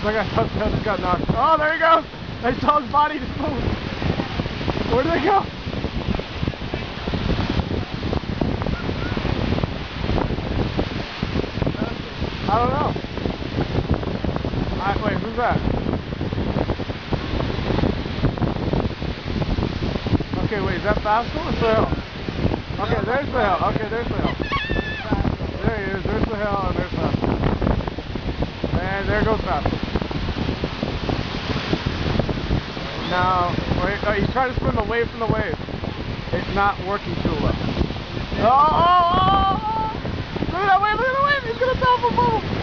Look at that just got knocked. Oh, there he goes! I saw his body just move. Where did they go? I don't know. Wait, who's that? Okay, wait, is that Fossil or Sahel? Okay, there's Sahel. Okay, there's Sahel. There he is. There's Sahel and there's Fossil. And there goes Fossil. Now, wait, he's trying to swim away from the wave. It's not working too well. Oh! Look at that wave! Look at that wave! He's gonna top a bubble!